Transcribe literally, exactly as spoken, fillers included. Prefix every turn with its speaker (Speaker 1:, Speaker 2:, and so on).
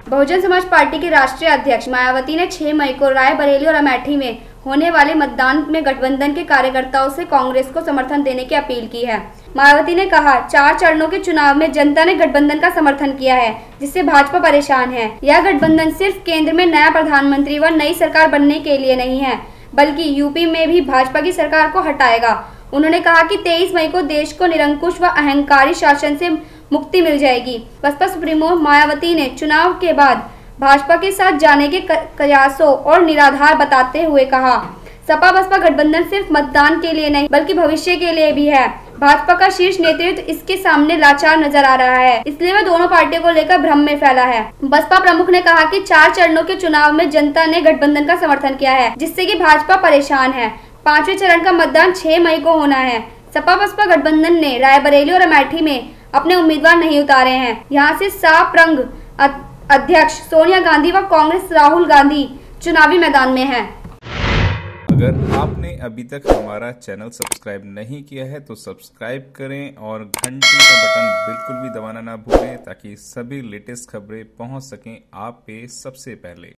Speaker 1: Bahujan Samaj party की राष्ट्रीय अध्यक्ष मायावती ने छह मई को रायबरेली और अमेठी में होने वाले मतदान में गठबंधन के कार्यकर्ताओं से कांग्रेस को समर्थन देने की अपील की है। मायावती ने कहा, चार चरणों के चुनाव में जनता ने गठबंधन का समर्थन किया है, जिससे भाजपा परेशान है। यह गठबंधन सिर्फ केंद्र में नया प्रधानमंत्री व नई सरकार बनने के लिए नहीं है, बल्कि यूपी में भी भाजपा की सरकार को हटाएगा। उन्होंने कहा कि तेईस मई को देश को निरंकुश व अहंकारी शासन से मुक्ति मिल जाएगी। बसपा सुप्रीमो मायावती ने चुनाव के बाद भाजपा के साथ जाने के कयासों और निराधार बताते हुए कहा, सपा बसपा गठबंधन सिर्फ मतदान के लिए नहीं बल्कि भविष्य के लिए भी है। भाजपा का शीर्ष नेतृत्व इसके सामने लाचार नजर आ रहा है, इसलिए वह दोनों पार्टियों को लेकर भ्रम में फैला है। बसपा प्रमुख ने कहा कि चार चरणों के चुनाव में जनता ने गठबंधन का समर्थन किया है, जिससे कि भाजपा परेशान है। पांचवें चरण का मतदान छह मई को होना है। सपा बसपा गठबंधन ने रायबरेली और अमेठी में अपने उम्मीदवार नहीं उतारे हैं। यहाँ से साफ रंग अध्यक्ष सोनिया गांधी व कांग्रेस राहुल गांधी चुनावी मैदान में हैं।
Speaker 2: अगर आपने अभी तक हमारा चैनल सब्सक्राइब नहीं किया है तो सब्सक्राइब करें और घंटी का बटन बिल्कुल भी दबाना ना भूलें, ताकि सभी लेटेस्ट खबरें पहुंच सकें आप पे सबसे पहले।